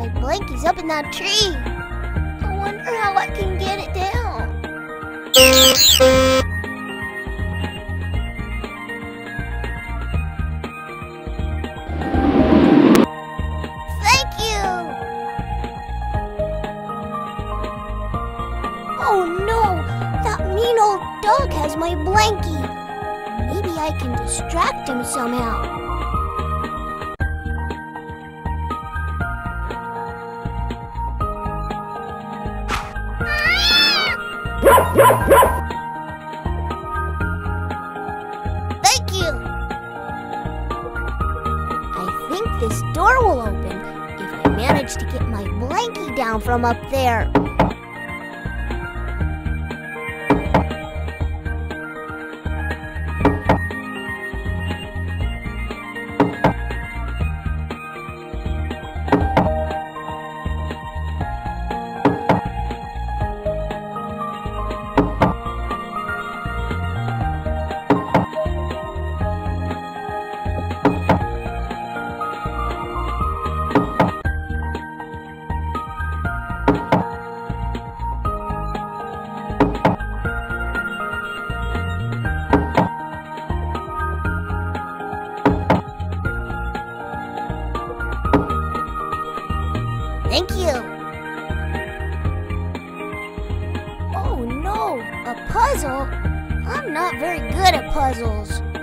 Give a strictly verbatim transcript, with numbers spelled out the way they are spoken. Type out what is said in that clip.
My blankie's up in that tree. I wonder how I can get it down. Thank you! Oh no! That mean old dog has my blankie. Maybe I can distract him somehow. Thank you! I think this door will open if I manage to get my blankie down from up there. Thank you. Oh no, a puzzle? I'm not very good at puzzles.